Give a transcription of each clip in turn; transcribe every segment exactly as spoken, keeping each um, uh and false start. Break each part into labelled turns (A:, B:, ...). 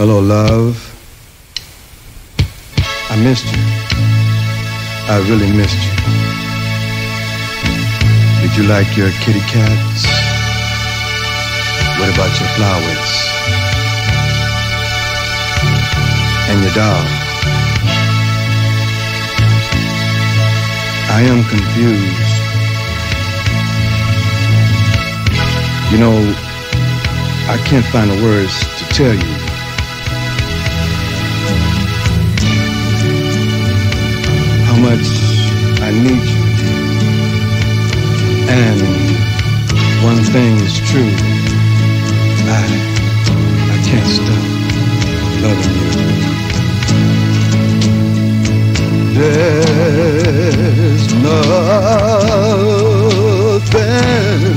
A: Hello, love. I missed you. I really missed you. Did you like your kitty cats? What about your flowers? And your dog? I am confused. You know, I can't find the words to tell you. How much I need you. And one thing's true. I, I can't stop loving you. There's nothing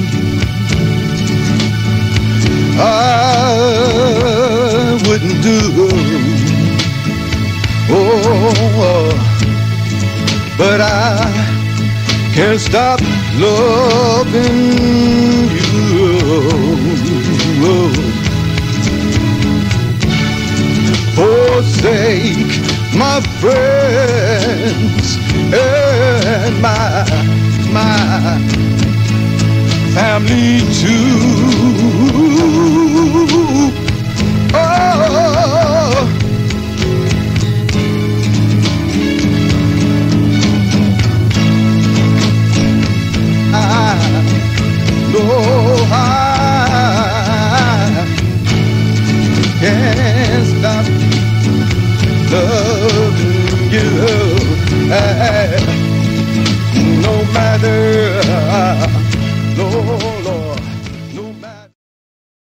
A: I wouldn't do. Oh, but I can't stop loving you. Forsake my friends and my, my family too.